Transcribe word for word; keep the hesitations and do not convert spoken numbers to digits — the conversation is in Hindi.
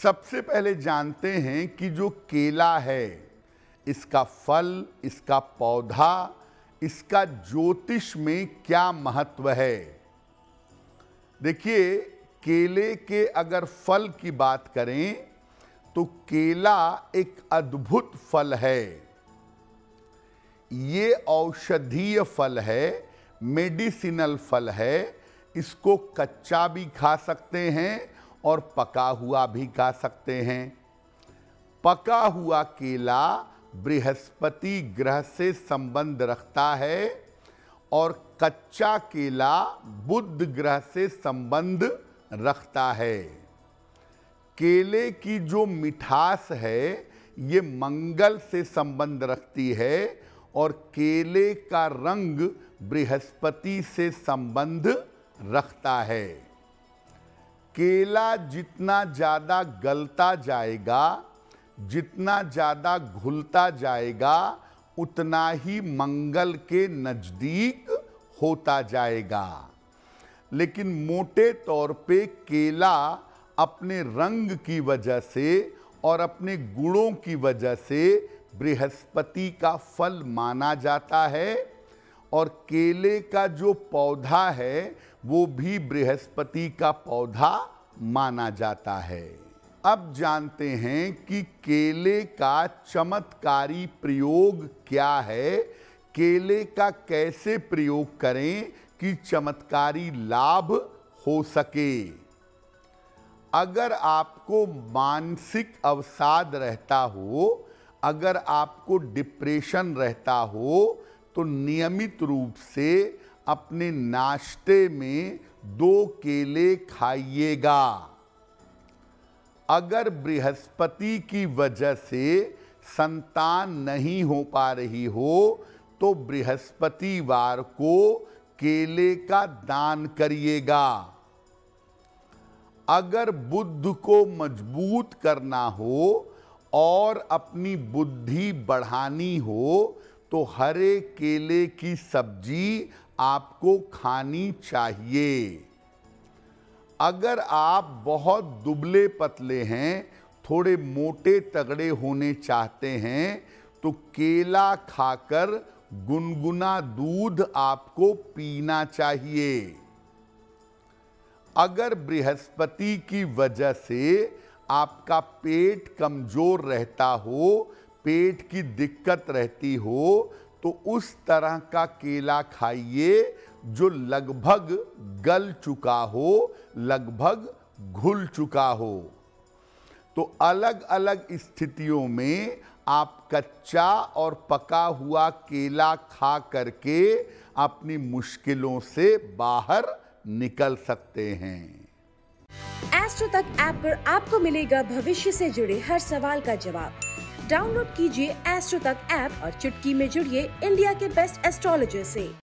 सबसे पहले जानते हैं कि जो केला है, इसका फल, इसका पौधा, इसका ज्योतिष में क्या महत्व है। देखिए, केले के अगर फल की बात करें तो केला एक अद्भुत फल है। ये औषधीय फल है, मेडिसिनल फल है। इसको कच्चा भी खा सकते हैं और पका हुआ भी खा सकते हैं। पका हुआ केला बृहस्पति ग्रह से संबंध रखता है और कच्चा केला बुध ग्रह से संबंध रखता है। केले की जो मिठास है, ये मंगल से संबंध रखती है और केले का रंग बृहस्पति से संबंध रखता है। केला जितना ज़्यादा गलता जाएगा, जितना ज़्यादा घुलता जाएगा, उतना ही मंगल के नज़दीक होता जाएगा। लेकिन मोटे तौर पे केला अपने रंग की वजह से और अपने गुणों की वजह से बृहस्पति का फल माना जाता है और केले का जो पौधा है वो भी बृहस्पति का पौधा माना जाता है। अब जानते हैं कि केले का चमत्कारी प्रयोग क्या है, केले का कैसे प्रयोग करें कि चमत्कारी लाभ हो सके। अगर आपको मानसिक अवसाद रहता हो, अगर आपको डिप्रेशन रहता हो, तो नियमित रूप से अपने नाश्ते में दो केले खाइएगा। अगर बृहस्पति की वजह से संतान नहीं हो पा रही हो, तो बृहस्पतिवार को केले का दान करिएगा। अगर बुद्ध को मजबूत करना हो और अपनी बुद्धि बढ़ानी हो, तो हरे केले की सब्जी आपको खानी चाहिए। अगर आप बहुत दुबले पतले हैं, थोड़े मोटे तगड़े होने चाहते हैं, तो केला खाकर गुनगुना दूध आपको पीना चाहिए। अगर बृहस्पति की वजह से आपका पेट कमजोर रहता हो, पेट की दिक्कत रहती हो, तो उस तरह का केला खाइए जो लगभग गल चुका हो, लगभग घुल चुका हो। तो अलग अलग स्थितियों में आप कच्चा और पका हुआ केला खा करके अपनी मुश्किलों से बाहर निकल सकते हैं। एस्ट्रो तक ऐप पर आपको मिलेगा भविष्य से जुड़े हर सवाल का जवाब। डाउनलोड कीजिए एस्ट्रो तक ऐप और चुटकी में जुड़िए इंडिया के बेस्ट एस्ट्रोलॉजर से।